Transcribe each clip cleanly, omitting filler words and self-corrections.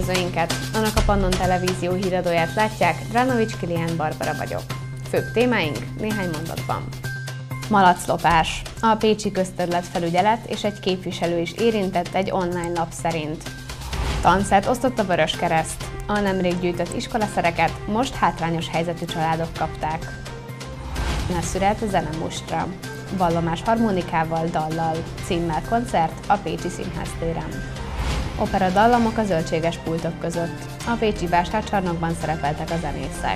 nézőinket! Önök a Pannon Televízió híradóját látják, Dránovics Kilián Barbara vagyok. Főbb témáink néhány mondatban. Malaclopás. A Pécsi Közterületfelügyelet és egy képviselő is érintett egy online lap szerint. Tanszert osztott a Vöröskereszt. A nemrég gyűjtött iskolaszereket most hátrányos helyzetű családok kapták. Messzület zenemostra. Vallomás harmonikával, dallal. Címmel koncert a Pécsi Színház téren. Opera dallamok a zöldséges pultok között. A pécsi vásárcsarnokban szerepeltek a zenészek.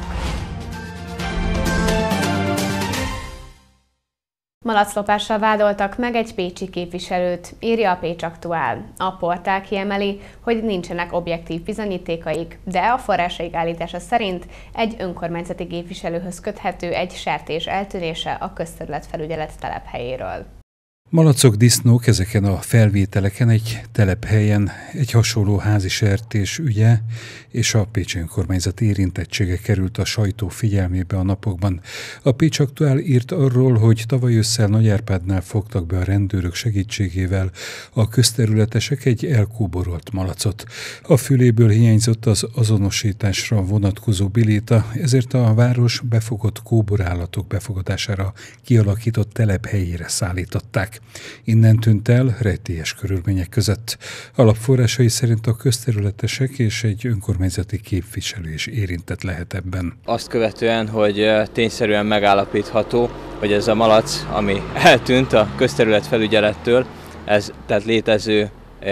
Malaclopással vádoltak meg egy pécsi képviselőt, írja a Pécs Aktuál. A portál kiemeli, hogy nincsenek objektív bizonyítékaik, de a forrásaik állítása szerint egy önkormányzati képviselőhöz köthető egy sertés eltűnése a közterületfelügyelet telephelyéről. Malacok, disznók ezeken a felvételeken egy telephelyen egy hasonló házi sertés ügye és a pécsi önkormányzat érintettsége került a sajtó figyelmébe a napokban. A Pécs Aktuál írt arról, hogy tavaly ősszel Nagyárpádnál fogtak be a rendőrök segítségével a közterületesek egy elkóborolt malacot. A füléből hiányzott az azonosításra vonatkozó biléta, ezért a város befogott kóborállatok befogadására kialakított telephelyére szállították. Innen tűnt el rejtélyes körülmények között. Alapforrásai szerint a közterületesek és egy önkormányzati képviselő is érintett lehet ebben. Azt követően, hogy tényszerűen megállapítható, hogy ez a malac, ami eltűnt a közterületfelügyelettől, ez tehát létező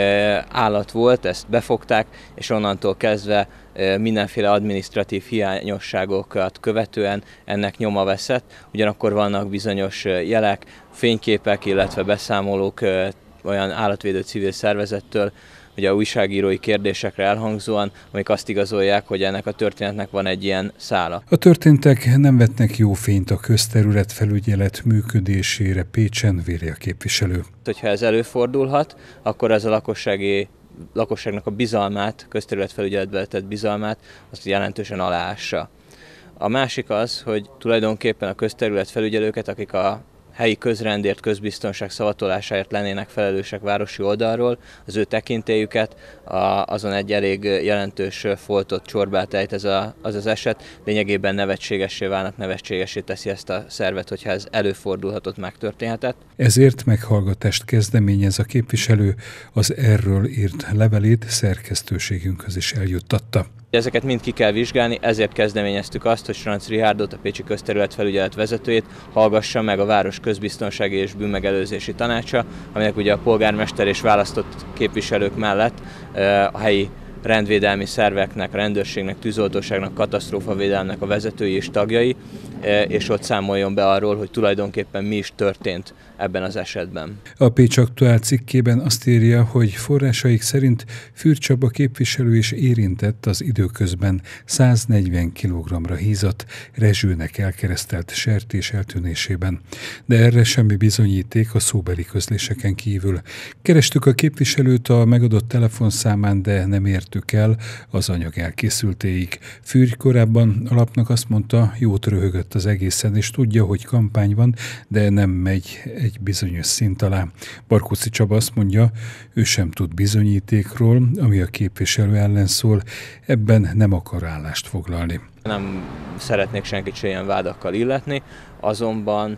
állat volt, ezt befogták, és onnantól kezdve mindenféle adminisztratív hiányosságokat követően ennek nyoma veszett. Ugyanakkor vannak bizonyos jelek, fényképek, illetve beszámolók olyan állatvédő civil szervezettől, ugye a újságírói kérdésekre elhangzóan, amik azt igazolják, hogy ennek a történetnek van egy ilyen szála. A történtek nem vetnek jó fényt a közterületfelügyelet működésére Pécsen, véli a képviselő. Hogyha ez előfordulhat, akkor ez a lakosságnak a bizalmát, közterületfelügyeletbe vetett bizalmát, azt jelentősen aláássa. A másik az, hogy tulajdonképpen a közterületfelügyelőket, akik a helyi közrendért, közbiztonság szavatolásáért lennének felelősek városi oldalról, az ő tekintélyüket azon egy elég jelentős foltot csorbát ejt ez az eset. Lényegében nevetségessé válnak, nevetségessé teszi ezt a szervet, hogyha ez előfordulhatott, megtörténhetett. Ezért meghallgatást kezdeményez a képviselő, az erről írt levelét szerkesztőségünkhöz is eljuttatta. Ezeket mind ki kell vizsgálni, ezért kezdeményeztük azt, hogy Schranz Richardot, a Pécsi Közterületfelügyelet vezetőjét hallgassa meg a város közbiztonsági és bűnmegelőzési tanácsa, aminek ugye a polgármester és választott képviselők mellett a helyi rendvédelmi szerveknek, rendőrségnek, tűzoltóságnak, katasztrófavédelemnek a vezetői és tagjai, és ott számoljon be arról, hogy tulajdonképpen mi is történt ebben az esetben. A Pécs Aktuál cikkében azt írja, hogy forrásaik szerint Fürth Csaba képviselő is érintett az időközben 140 kg-ra hízott, rezsőnek elkeresztelt sertés eltűnésében. De erre semmi bizonyíték a szóbeli közléseken kívül. Kerestük a képviselőt a megadott telefonszámán, de nem értük el az anyag elkészültéig. Fürth korábban a lapnak azt mondta, jót röhögött az egészen, és tudja, hogy kampány van, de nem megy egy bizonyos szint alá. Barkóczy Csaba azt mondja, ő sem tud bizonyítékról, ami a képviselő ellen szól, ebben nem akar állást foglalni. Nem szeretnék senkit se ilyen vádakkal illetni, azonban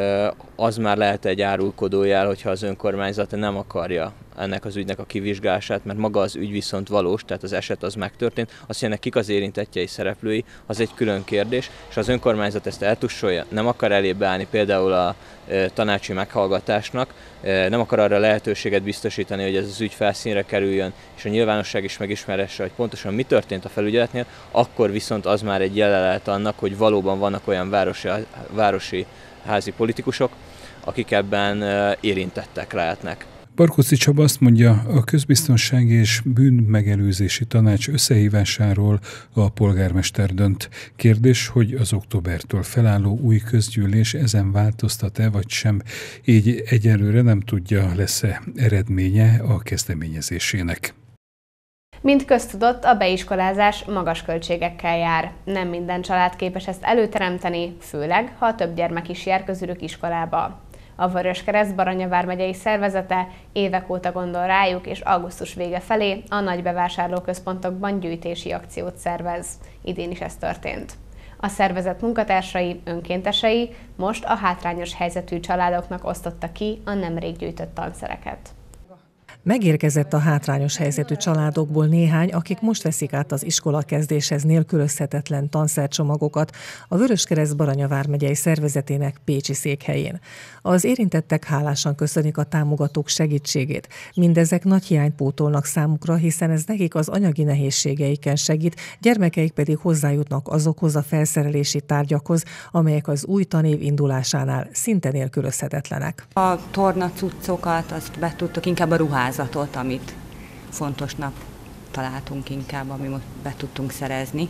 az már lehet egy árulkodó jel, hogyha az önkormányzat nem akarja ennek az ügynek a kivizsgálását, mert maga az ügy viszont valós, tehát az eset az megtörtént. Azt jelenti, kik az érintettjei szereplői, az egy külön kérdés, és az önkormányzat ezt eltussolja, nem akar elébe állni például a tanácsi meghallgatásnak, nem akar arra lehetőséget biztosítani, hogy ez az ügy felszínre kerüljön, és a nyilvánosság is megismeresse, hogy pontosan mi történt a felügyeletnél, akkor viszont az már egy jele lehet annak, hogy valóban vannak olyan városi házi politikusok, akik ebben érintettek lehetnek. Barkóczy Csaba azt mondja, a közbiztonsági és bűnmegelőzési tanács összehívásáról a polgármester dönt. Kérdés, hogy az októbertől felálló új közgyűlés ezen változtat-e vagy sem, így egyelőre nem tudja, lesz-e eredménye a kezdeményezésének. Mint köztudott, a beiskolázás magas költségekkel jár. Nem minden család képes ezt előteremteni, főleg, ha több gyermek is jár közülük iskolába. A Vöröskereszt Baranya vármegyei szervezete évek óta gondol rájuk, és augusztus vége felé a nagy bevásárlóközpontokban gyűjtési akciót szervez. Idén is ez történt. A szervezet munkatársai, önkéntesei most a hátrányos helyzetű családoknak osztotta ki a nemrég gyűjtött tanszereket. Megérkezett a hátrányos helyzetű családokból néhány, akik most veszik át az iskolakezdéshez nélkülözhetetlen tanszercsomagokat a Vöröskereszt Baranya vármegyei szervezetének pécsi székhelyén. Az érintettek hálásan köszönik a támogatók segítségét. Mindezek nagy hiányt pótolnak számukra, hiszen ez nekik az anyagi nehézségeiken segít, gyermekeik pedig hozzájutnak azokhoz a felszerelési tárgyakhoz, amelyek az új tanév indulásánál szinte nélkülözhetetlenek. A tornacuccokat, azt be tudtuk, inkább a ruházatot, amit fontosnak találtunk inkább, ami most be tudtunk szerezni,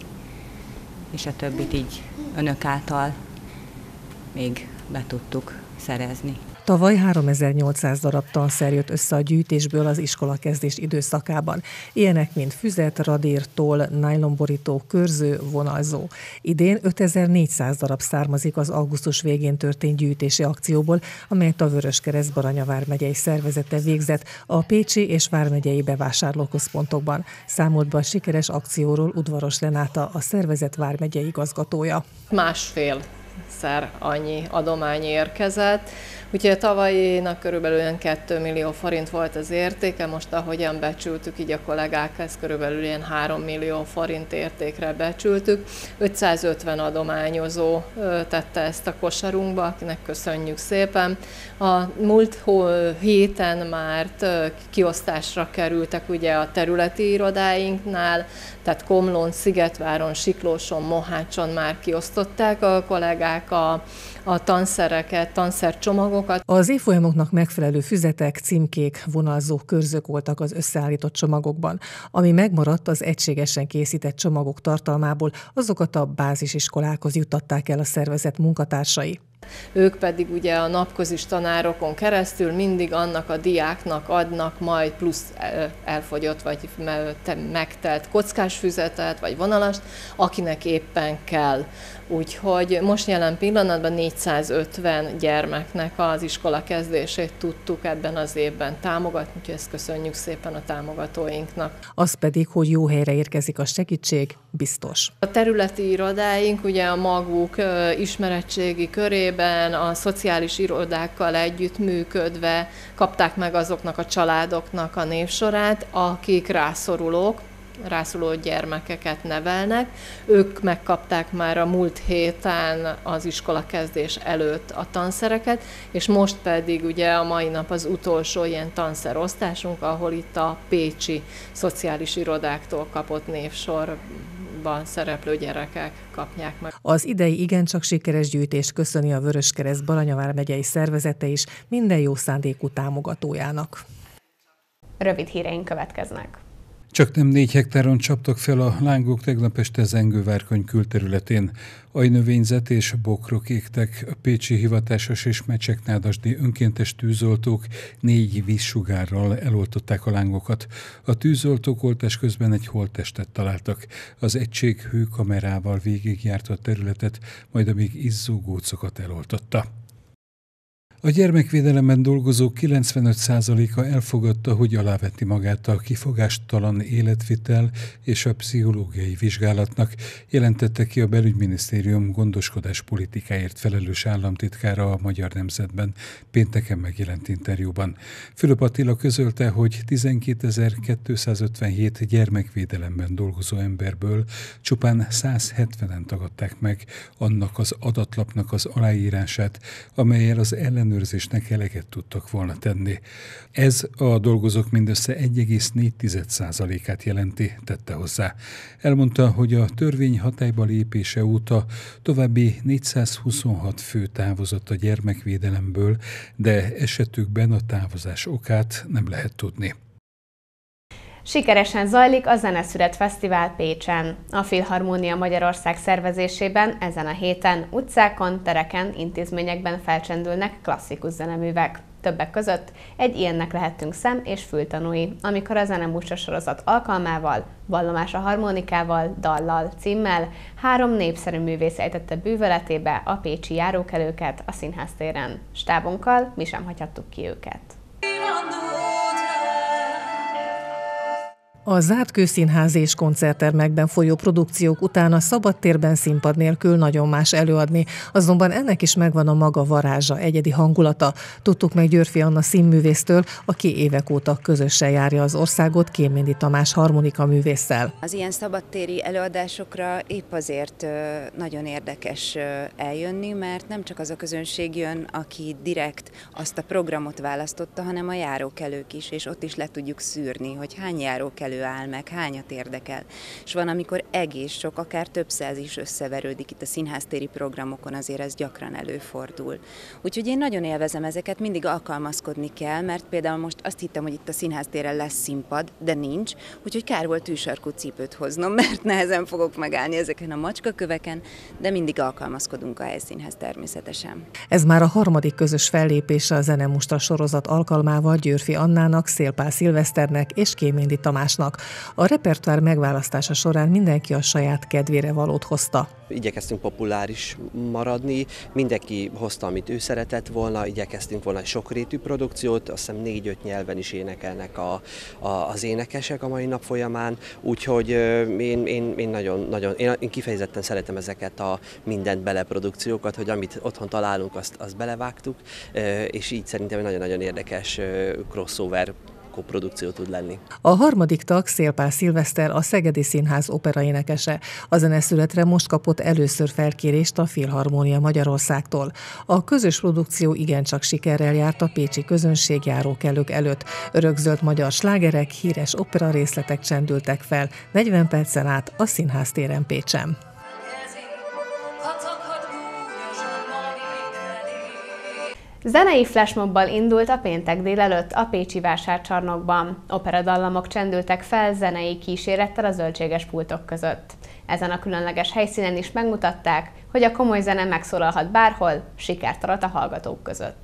és a többit így önök által még be tudtuk szerezni. Tavaly 3800 darab tanszer jött össze a gyűjtésből az iskolakezdés időszakában. Ilyenek, mint füzet, radír, toll, nájlonborító, körző, vonalzó. Idén 5400 darab származik az augusztus végén történt gyűjtési akcióból, amelyet a Vöröskereszt Baranya vármegyei szervezete végzett a pécsi és vármegyei bevásárlóközpontokban. Számolt be a sikeres akcióról Udvaros Renáta, a szervezet vármegyei igazgatója. Másfélszer annyi adomány érkezett. Úgyhogy a tavalyinak körülbelül 2 millió forint volt az értéke, most ahogyan becsültük, így a kollégák ezt körülbelül 3 millió forint értékre becsültük. 550 adományozó tette ezt a kosarunkba, akinek köszönjük szépen. A múlt héten már kiosztásra kerültek ugye a területi irodáinknál, tehát Komlón, Szigetváron, Siklóson, Mohácson már kiosztották a kollégák a tanszereket, tanszercsomagokat. Az évfolyamoknak megfelelő füzetek, címkék, vonalzók, körzők voltak az összeállított csomagokban. Ami megmaradt az egységesen készített csomagok tartalmából, azokat a bázisiskolákhoz juttatták el a szervezet munkatársai. Ők pedig ugye a napközis tanárokon keresztül mindig annak a diáknak adnak majd plusz elfogyott vagy megtelt kockás füzetet vagy vonalast, akinek éppen kell. Úgyhogy most jelen pillanatban 450 gyermeknek az iskola kezdését tudtuk ebben az évben támogatni, úgyhogy ezt köszönjük szépen a támogatóinknak. Az pedig, hogy jó helyre érkezik a segítség, biztos. A területi irodáink ugye a maguk ismeretségi körében, a szociális irodákkal együttműködve kapták meg azoknak a családoknak a névsorát, akik rászoruló gyermekeket nevelnek. Ők megkapták már a múlt héten az iskolakezdés előtt a tanszereket, és most pedig ugye a mai nap az utolsó ilyen tanszerosztásunk, ahol itt a pécsi szociális irodáktól kapott névsorban szereplő gyerekek kapják meg. Az idei igencsak sikeres gyűjtést köszöni a Vöröskereszt Baranya vármegyei szervezete is minden jó szándékú támogatójának. Rövid híreink következnek. Csak nem 4 hektáron csaptak fel a lángok tegnap este Zengő-Várkony külterületén. Ajnövényzet és bokrok égtek. A pécsi hivatásos és mecseknádasdi önkéntes tűzoltók 4 vízsugárral eloltották a lángokat. A tűzoltók oltás közben egy holttestet találtak. Az egység hőkamerával végigjárta a területet, majd amíg izzó gócokat eloltotta. A gyermekvédelemben dolgozók 95%-a elfogadta, hogy aláveti magát a kifogástalan életvitel és a pszichológiai vizsgálatnak, jelentette ki a Belügyminisztérium gondoskodás politikáért felelős államtitkára a Magyar Nemzetben pénteken megjelent interjúban. Fülöp Attila közölte, hogy 12.257 gyermekvédelemben dolgozó emberből csupán 170-en tagadták meg annak az adatlapnak az aláírását, amellyel az ellenőrzésnek eleget tudtak volna tenni. Ez a dolgozók mindössze 1,4%-át jelenti, tette hozzá. Elmondta, hogy a törvény hatályba lépése óta további 426 fő távozott a gyermekvédelemből, de esetükben a távozás okát nem lehet tudni. Sikeresen zajlik a Zeneszület Fesztivál Pécsen. A Filharmónia Magyarország szervezésében ezen a héten utcákon, tereken, intézményekben felcsendülnek klasszikus zeneművek. Többek között egy ilyennek lehettünk szem- és fültanúi, amikor a Zenemusta sorozat alkalmával, Vallomás a harmonikával, dallal, címmel 3 népszerű művész ejtette bűvöletébe a pécsi járókelőket a Színház téren. Stábunkkal mi sem hagyhattuk ki őket. A zárt kőszínház és koncerttermekben folyó produkciók után a szabadtérben színpad nélkül nagyon más előadni, azonban ennek is megvan a maga varázsa, egyedi hangulata. Tudtuk meg Györfi Anna színművésztől, aki évek óta közösen járja az országot Kéméndi Tamás harmonika művésszel. Az ilyen szabadtéri előadásokra épp azért nagyon érdekes eljönni, mert nem csak az a közönség jön, aki direkt azt a programot választotta, hanem a járókelők is, és ott is le tudjuk szűrni, hogy hány járókelő áll meg, hányat érdekel. És van, amikor egész sok, akár több száz is összeverődik itt a színháztéri programokon, azért ez gyakran előfordul. Úgyhogy én nagyon élvezem ezeket, mindig alkalmazkodni kell, mert például most azt hittem, hogy itt a színháztéren lesz színpad, de nincs, úgyhogy kár volt tűsarkú cipőt hoznom, mert nehezen fogok megállni ezeken a macskaköveken, de mindig alkalmazkodunk a helyszínhez természetesen. Ez már a harmadik közös fellépése a Zenemusta sorozat alkalmával Györfi Annának, Szélpál Szilveszternek és Kéméndi Tamásnak. A repertoár megválasztása során mindenki a saját kedvére valót hozta. Igyekeztünk populáris maradni, mindenki hozta, amit ő szeretett volna, igyekeztünk volna egy sokrétű produkciót, azt hiszem 4-5 nyelven is énekelnek az énekesek a mai nap folyamán, úgyhogy én kifejezetten szeretem ezeket a mindent beleprodukciókat, hogy amit otthon találunk, azt belevágtuk, és így szerintem nagyon-nagyon érdekes crossover koprodukció tud lenni. A harmadik tag Szélpál Szilveszter, a Szegedi Színház operaénekese. A zeneszületre most kapott először felkérést a Filharmónia Magyarországtól. A közös produkció igencsak sikerrel járt a pécsi közönség járókelők előtt. Örökzöld magyar slágerek, híres opera részletek csendültek fel 40 percen át a Színház téren Pécsen. Zenei flashmobbal indult a péntek délelőtt a pécsi vásárcsarnokban. Operadallamok csendültek fel zenei kísérettel a zöldséges pultok között. Ezen a különleges helyszínen is megmutatták, hogy a komoly zene megszólalhat bárhol, sikert arat a hallgatók között.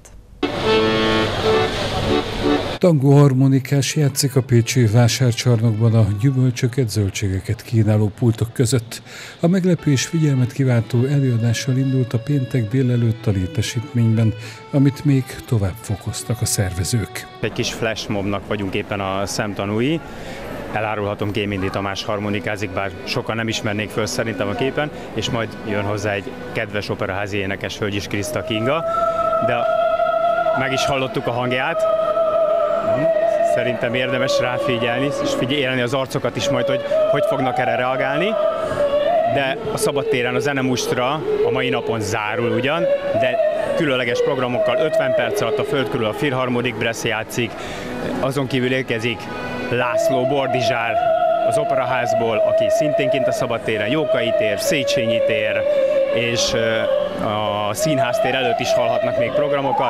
Tangó harmonikás játszik a pécsi vásárcsarnokban a gyümölcsöket, zöldségeket kínáló pultok között. A meglepő és figyelmet kiváltó előadással indult a péntek délelőtt a létesítményben, amit még tovább fokoztak a szervezők. Egy kis flashmobnak vagyunk éppen a szemtanúi. Elárulhatom, Kéméndi Tamás harmonikázik, bár sokan nem ismernék föl szerintem a képen, és majd jön hozzá egy kedves operaházi énekes hölgy is, Kriszta Kinga, de meg is hallottuk a hangját. Szerintem érdemes ráfigyelni, és figyelni az arcokat is majd, hogy fognak erre reagálni. De a szabadtéren a Zenemustra a mai napon zárul ugyan, de különleges programokkal 50 perc alatt a föld körül a Philharmonic Brest játszik, azon kívül érkezik László Bordizsár az Operaházból, aki szintén kint a szabadtéren, Jókai tér, Széchenyi tér, és a Színháztér előtt is hallhatnak még programokat.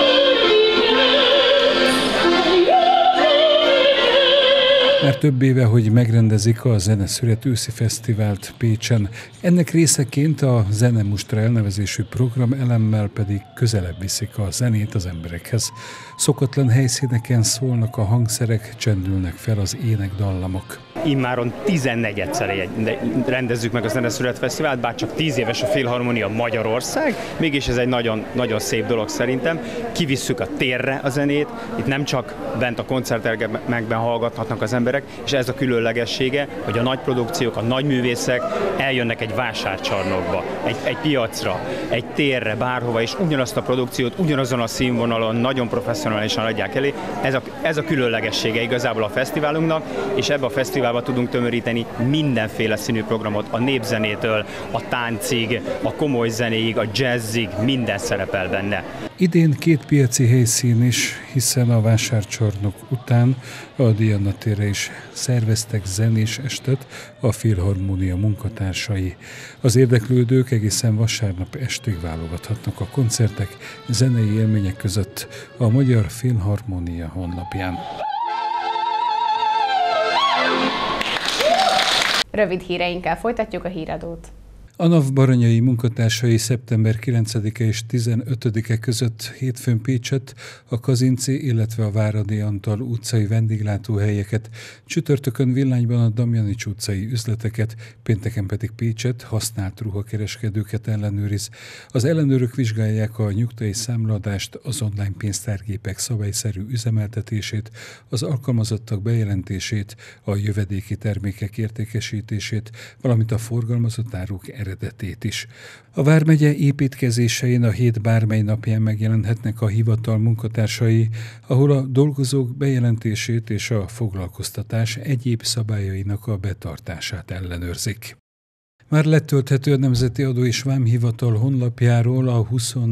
Már több éve, hogy megrendezik a Zeneszület őszi fesztivált Pécsen. Ennek részeként a Zenemustra elnevezésű program elemmel pedig közelebb viszik a zenét az emberekhez. Szokatlan helyszíneken szólnak a hangszerek, csendülnek fel az énekdallamok. Immáron 14-szer rendezzük meg a Zeneszület Fesztivált, bár csak 10 éves a Filharmonia Magyarország, mégis ez egy nagyon, nagyon szép dolog szerintem. Kivisszük a térre a zenét, itt nem csak bent a koncerttermekben hallgathatnak az emberek, és ez a különlegessége, hogy a nagy produkciók, a nagy művészek eljönnek egy vásárcsarnokba, egy piacra, egy térre, bárhova, és ugyanazt a produkciót ugyanazon a színvonalon nagyon professzionálisan adják elé. Ez a különlegessége igazából a fesztiválunknak, és ebbe a fesztiválba tudunk tömöríteni mindenféle színű programot, a népzenétől, a táncig, a komoly zenéig, a jazzig, minden szerepel benne. Idén 2 piaci helyszín is, hiszen a vásárcsarnok után a Diana térre is szerveztek zenés estet a Filharmónia munkatársai. Az érdeklődők egészen vasárnap estig válogathatnak a koncertek, zenei élmények között a Magyar Filharmónia honlapján. Rövid híreinkkel folytatjuk a híradót. A NAV baranyai munkatársai szeptember 9-e és 15-e között hétfőn Pécset, a Kazinci, illetve a Váradi Antal utcai vendéglátóhelyeket, csütörtökön Villányban a Damjanics utcai üzleteket, pénteken pedig Pécset használt ruhakereskedőket ellenőriz. Az ellenőrök vizsgálják a nyugdíj számladást, az online pénztárgépek szabályszerű üzemeltetését, az alkalmazottak bejelentését, a jövedéki termékek értékesítését, valamint a forgalmazott áruk eredetét is. A vármegye építkezésein a hét bármely napján megjelenhetnek a hivatal munkatársai, ahol a dolgozók bejelentését és a foglalkoztatás egyéb szabályainak a betartását ellenőrzik. Már letölthető a Nemzeti Adó és Vámhivatal honlapjáról a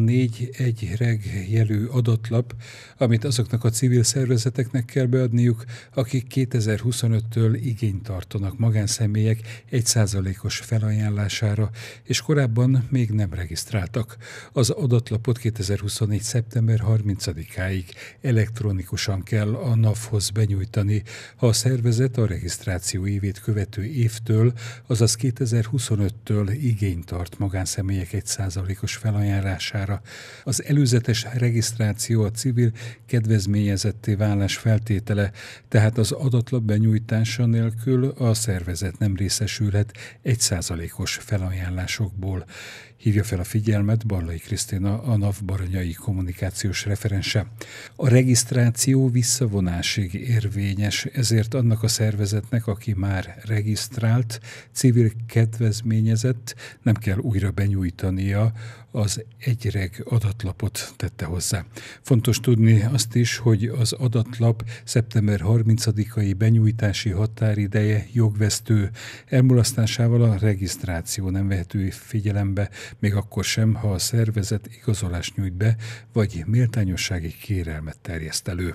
24.1 reg jelű adatlap, amit azoknak a civil szervezeteknek kell beadniuk, akik 2025-től igényt tartanak magánszemélyek 1%-os felajánlására, és korábban még nem regisztráltak. Az adatlapot 2024. szeptember 30-áig elektronikusan kell a NAV-hoz benyújtani, ha a szervezet a regisztráció évét követő évtől, azaz 2025-től igényt tart magánszemélyek 1%-os felajánlására. Az előzetes regisztráció a civil kedvezményezetté válás feltétele, tehát az adatlap benyújtása nélkül a szervezet nem részesülhet 1%-os felajánlásokból. Hívja fel a figyelmet Barlai Krisztina, a NAV baranyai kommunikációs referense. A regisztráció visszavonásig érvényes, ezért annak a szervezetnek, aki már regisztrált, civil kedvezményezett, nem kell újra benyújtania az egyreg adatlapot, tette hozzá. Fontos tudni azt is, hogy az adatlap szeptember 30-ai benyújtási határideje jogvesztő. Elmulasztásával a regisztráció nem vehető figyelembe, még akkor sem, ha a szervezet igazolást nyújt be, vagy méltányossági kérelmet terjeszt elő.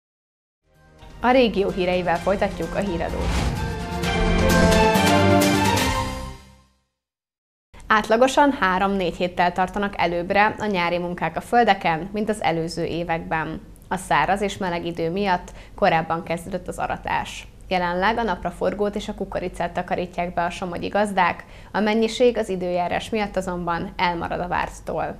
A régió híreivel folytatjuk a híradót. Átlagosan 3-4 héttel tartanak előbbre a nyári munkák a földeken, mint az előző években. A száraz és meleg idő miatt korábban kezdődött az aratás. Jelenleg a napraforgót és a kukoricát takarítják be a somogyi gazdák, a mennyiség az időjárás miatt azonban elmarad a várttól.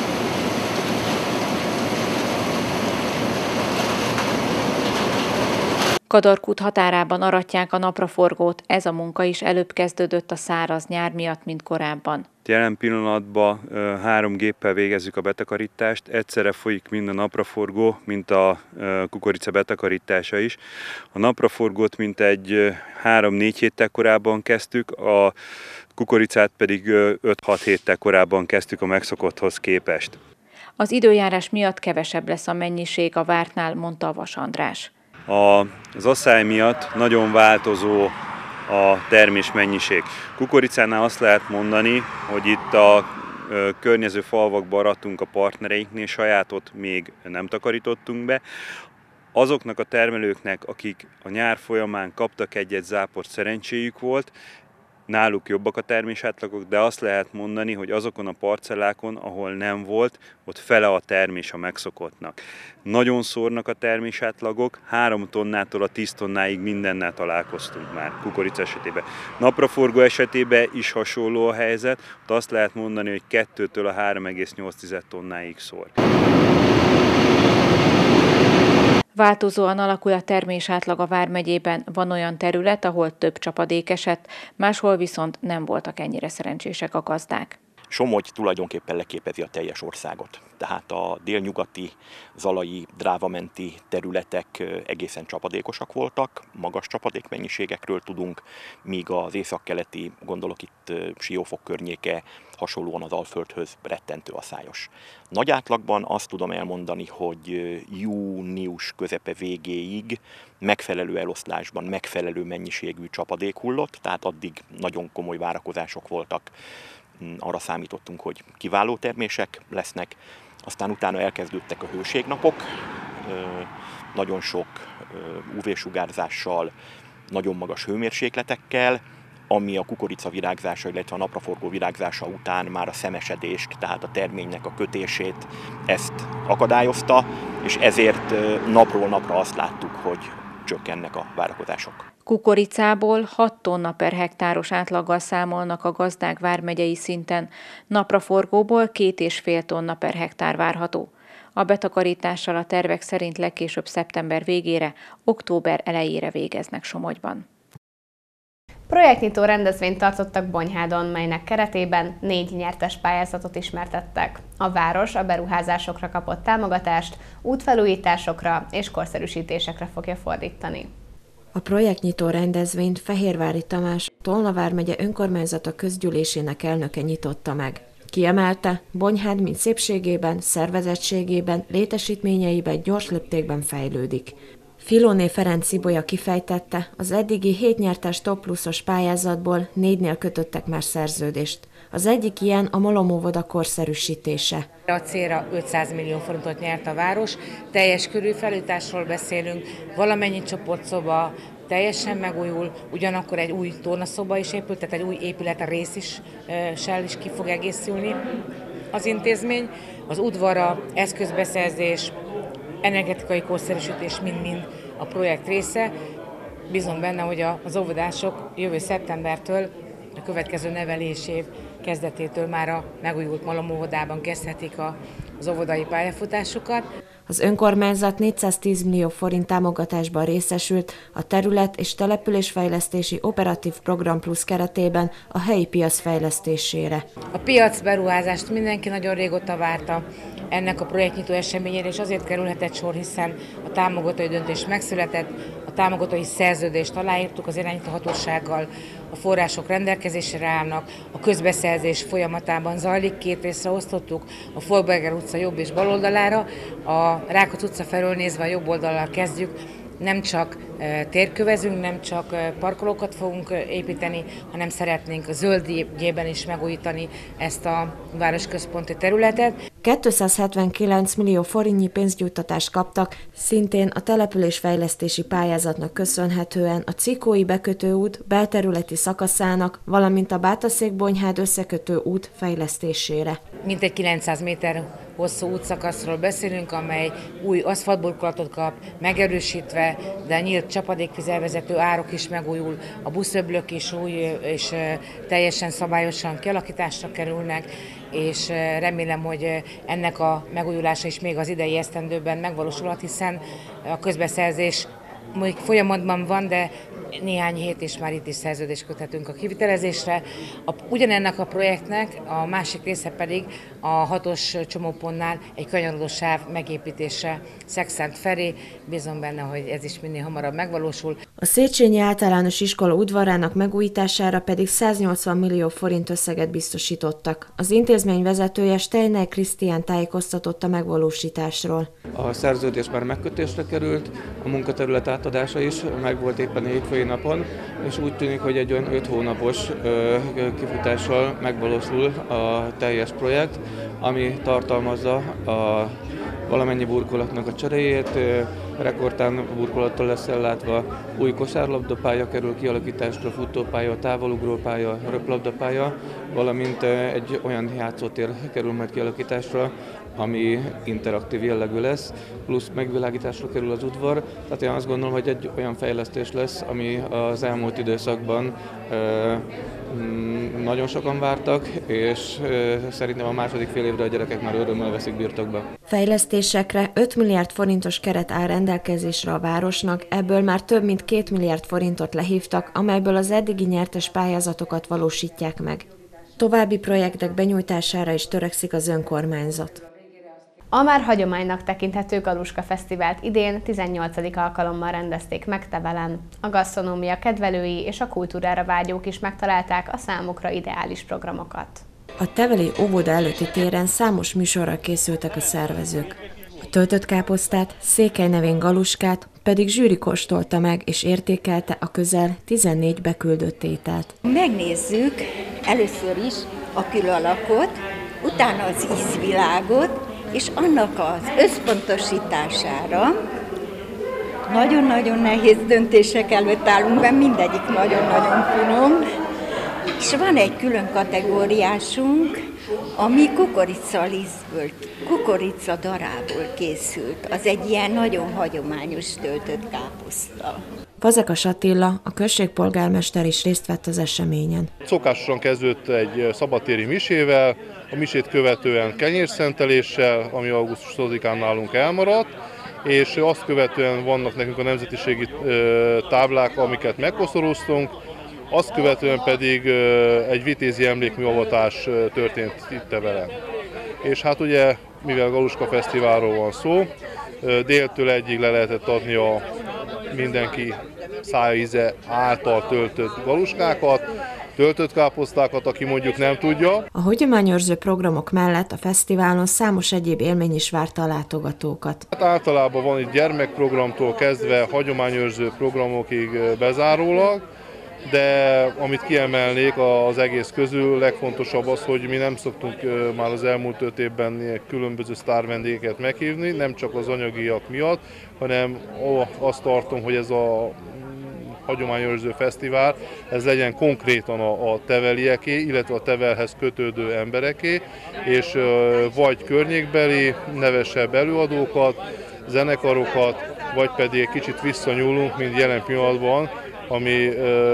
Kadarkút határában aratják a napraforgót, ez a munka is előbb kezdődött a száraz nyár miatt, mint korábban. Jelen pillanatban 3 géppel végezzük a betakarítást, egyszerre folyik mind a napraforgó, mint a kukorica betakarítása is. A napraforgót mintegy 3-4 héttel korábban kezdtük, a kukoricát pedig 5-6 héttel korábban kezdtük a megszokotthoz képest. Az időjárás miatt kevesebb lesz a mennyiség a vártnál, mondta a Vas András. Az asszály miatt nagyon változó a termés mennyiség. Kukoricánál azt lehet mondani, hogy itt a környező falvakban arattunk a partnereinknél, sajátot még nem takarítottunk be. Azoknak a termelőknek, akik a nyár folyamán kaptak egy-egy záport, szerencséjük volt, náluk jobbak a termésátlagok, de azt lehet mondani, hogy azokon a parcellákon, ahol nem volt, ott fele a termés a megszokottnak. Nagyon szórnak a termésátlagok, 3 tonnától a 10 tonnáig mindennel találkoztunk már kukorica esetében. Napraforgó esetében is hasonló a helyzet, ott azt lehet mondani, hogy 2-től a 3,8 tonnáig szór. Változóan alakul a termésátlag a Vármegyében, van olyan terület, ahol több csapadék esett, máshol viszont nem voltak ennyire szerencsések a gazdák. Somogy tulajdonképpen leképezi a teljes országot. Tehát a délnyugati, zalai, drávamenti területek egészen csapadékosak voltak, magas csapadékmennyiségekről tudunk, míg az északkeleti, gondolok itt Siófok környéke, hasonlóan az Alföldhöz rettentő aszályos. Nagy átlagban azt tudom elmondani, hogy június közepe végéig megfelelő eloszlásban, megfelelő mennyiségű csapadék hullott, tehát addig nagyon komoly várakozások voltak. Arra számítottunk, hogy kiváló termések lesznek, aztán utána elkezdődtek a hőségnapok, nagyon sok UV-sugárzással, nagyon magas hőmérsékletekkel, ami a kukorica virágzása, illetve a napraforgó virágzása után már a szemesedést, tehát a terménynek a kötését, ezt akadályozta, és ezért napról napra azt láttuk, hogy csökkennek a várakozások. Kukoricából 6 tonna per hektáros átlaggal számolnak a gazdák vármegyei szinten, napraforgóból 2,5 tonna per hektár várható. A betakarítással a tervek szerint legkésőbb szeptember végére, október elejére végeznek Somogyban. Projektnyitó rendezvényt tartottak Bonyhádon, melynek keretében 4 nyertes pályázatot ismertettek. A város a beruházásokra kapott támogatást útfelújításokra és korszerűsítésekre fogja fordítani. A projektnyitó rendezvényt Fehérvári Tamás, Tolna vármegye önkormányzata közgyűlésének elnöke nyitotta meg. Kiemelte, Bonyhád mind szépségében, szervezettségében, létesítményeiben gyors léptékben fejlődik. Filóné Ferenc Szibolya kifejtette, az eddigi 7 nyertes Top Pluszos pályázatból 4-nél kötöttek már szerződést. Az egyik ilyen a Malom óvoda korszerűsítése. A célra 500 millió forintot nyert a város, teljes körű felújításról beszélünk, valamennyi csoportszoba teljesen megújul, ugyanakkor egy új tornaszoba is épült, tehát egy új épület rész is ki fog egészülni az intézmény. Az udvara, eszközbeszerzés, energetikai korszerűsítés mind-mind a projekt része. Bízom benne, hogy az óvodások jövő szeptembertől, a következő nevelésév kezdetétől már a megújult Malom óvodában kezdhetik az óvodai pályafutásukat. Az önkormányzat 410 millió forint támogatásban részesült a terület- és településfejlesztési operatív program plusz keretében a helyi piac fejlesztésére. A piac beruházást mindenki nagyon régóta várta ennek a projektnyitó eseményére, és azért kerülhetett sor, hiszen a támogatói döntés megszületett, a támogatói szerződést aláírtuk az irányító hatósággal, a források rendelkezésre állnak, a közbeszerzés folyamatában zajlik, 2 részre osztottuk, a Folberger utca jobb és bal oldalára, a Rákóczi utca felől nézve a jobb oldallal kezdjük, nem csak térkövezünk, nem csak parkolókat fogunk építeni, hanem szeretnénk a zöldjében is megújítani ezt a városközponti területet. 279 millió forintnyi pénzgyújtatást kaptak, szintén a településfejlesztési pályázatnak köszönhetően a Cikói bekötőút belterületi szakaszának, valamint a Bátaszék-Bonyhád összekötő út fejlesztésére. Mintegy 900 méter hosszú útszakaszról beszélünk, amely új aszfaltburkolatot kap, megerősítve, de nyílt csapadékvízelvezető árok is megújul, a buszöblök is új és teljesen szabályosan kialakításra kerülnek, és remélem, hogy ennek a megújulása is még az idei esztendőben megvalósulhat, hiszen a közbeszerzés még folyamatban van, de néhány hét és már itt is szerződést köthetünk a kivitelezésre. Ugyanennek a projektnek a másik része pedig a 6-os csomópontnál egy kanyarodó sáv megépítése Szexánt felé. Bízom benne, hogy ez is minél hamarabb megvalósul. A Széchenyi Általános Iskola udvarának megújítására pedig 180 millió forint összeget biztosítottak. Az intézmény vezetője Steiner Krisztián tájékoztatott a megvalósításról. A szerződés már megkötésre került, a munkaterület átadása is megvolt éppen hétfői napon, és úgy tűnik, hogy egy olyan 5 hónapos kifutással megvalósul a teljes projekt, ami tartalmazza a valamennyi burkolatnak a cseréjét, rekordtán burkolattal lesz ellátva, új kosárlabdapálya kerül kialakításra, futópálya, távolugrópálya, röplabdapálya, valamint egy olyan játszótér kerül majd kialakításra, ami interaktív jellegű lesz, plusz megvilágításra kerül az udvar. Tehát én azt gondolom, hogy egy olyan fejlesztés lesz, ami az elmúlt időszakban nagyon sokan vártak, és szerintem a második fél évre a gyerekek már örömmel veszik birtokba. Fejlesztésekre 5 milliárd forintos keret áll rendelkezésre a városnak, ebből már több mint 2 milliárd forintot lehívtak, amelyből az eddigi nyertes pályázatokat valósítják meg. További projektek benyújtására is törekszik az önkormányzat. A már hagyománynak tekinthető Galuska Fesztivált idén 18. alkalommal rendezték meg Tevelen. A gasztronómia kedvelői és a kultúrára vágyók is megtalálták a számukra ideális programokat. A teveli óvoda előtti téren számos műsorra készültek a szervezők. A töltött káposztát, Székely nevén Galuskát pedig zsűri kóstolta meg és értékelte a közel 14 beküldött ételt. Megnézzük először is a külalakot, utána az ízvilágot, és annak az összpontosítására nagyon-nagyon nehéz döntések előtt állunk, mert mindegyik nagyon-nagyon finom. És van egy külön kategóriásunk, ami kukoricalisztből, kukoricadarából készült. Az egy ilyen nagyon hagyományos töltött káposzta. hozta. Fazekas Attila, a községpolgármester is részt vett az eseményen. Szokásosan kezdődött egy szabadtéri misével, a misét követően kenyérszenteléssel, ami augusztus 6-án nálunk elmaradt, és azt követően vannak nekünk a nemzetiségi táblák, amiket megkoszorúztunk, azt követően pedig egy vitézi emlékműavatás történt itt vele. És hát ugye, mivel Galuska Fesztiválról van szó, déltől egyig le lehetett adni a mindenki szájíze által töltött galuskákat, töltött káposztákat, aki mondjuk nem tudja. A hagyományőrző programok mellett a fesztiválon számos egyéb élmény is várta a látogatókat. Hát általában van itt gyermekprogramtól kezdve hagyományőrző programokig bezárólag, de amit kiemelnék az egész közül, legfontosabb az, hogy mi nem szoktunk már az elmúlt 5 évben különböző sztárvendégeket meghívni, nem csak az anyagiak miatt, hanem azt tartom, hogy ez a hagyományőrző fesztivál, ez legyen konkrétan a tevelieké, illetve a tevelhez kötődő embereké, és vagy környékbeli, nevesebb előadókat, zenekarokat, vagy pedig egy kicsit visszanyúlunk, mint jelen pillanatban, ami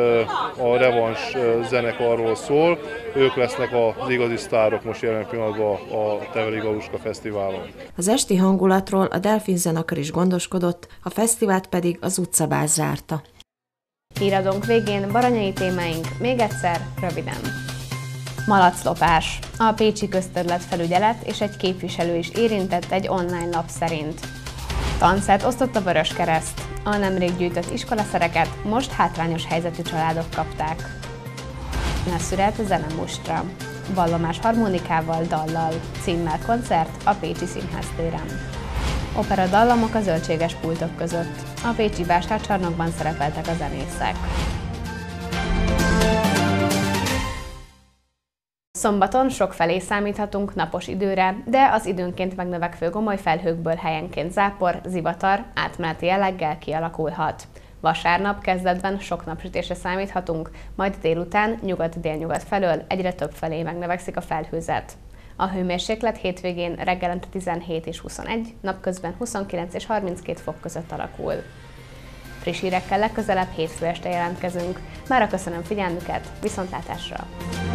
a Revans zenekarról szól. Ők lesznek az igazi sztárok most jelen pillanatban a Teveli Galuska Fesztiválon. Az esti hangulatról a Delfin zenekar is gondoskodott, a fesztivált pedig az utcabász zárta. Híradónk végén baranyai témáink még egyszer, röviden. Malaclopás. A Pécsi Közterület felügyelet és egy képviselő is érintett egy online lap szerint. Tanszert osztott a Vöröskereszt. A nemrég gyűjtött iskolaszereket most hátrányos helyzetű családok kapták. Neszüret zenemustra. Vallomás harmonikával, dallal. Címmel koncert a Pécsi Színház téren. Opera dallamok a zöldséges pultok között. A pécsi vásárcsarnokban szerepeltek a zenészek. Szombaton sokfelé számíthatunk napos időre, de az időnként megnövekvő gomoly felhőkből helyenként zápor, zivatar átmeneti jelleggel kialakulhat. Vasárnap kezdetben sok napsütésre számíthatunk, majd délután nyugat-délnyugat felől egyre több felé megnövekszik a felhőzet. A hőmérséklet hétvégén reggelente 17 és 21, napközben 29 és 32 fok között alakul. Friss hírekkel legközelebb hétfő este jelentkezünk. Mára köszönöm figyelmüket, viszontlátásra!